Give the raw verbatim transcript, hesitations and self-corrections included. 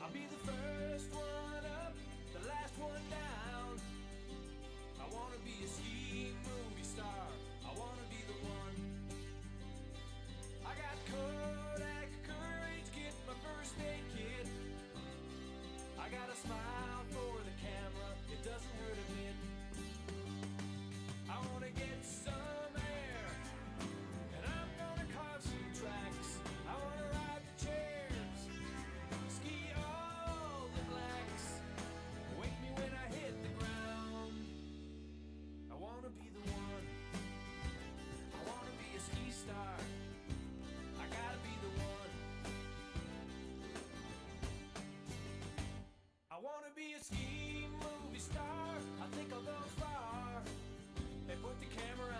I'll be the first one up, the last one down. I wanna be a ski movie star, I wanna be the one. I got Kodak courage, get my first aid kit. I got a smile for the camera, it doesn't hurt a bit. I wanna get some air, and I'm gonna carve some tracks. I wanna ride the chairs, ski all the blacks. Wake me when I hit the ground. I wanna be the one. I wanna be a ski star. I gotta be the one. I wanna be a ski movie star. I think I'll go far. They put the camera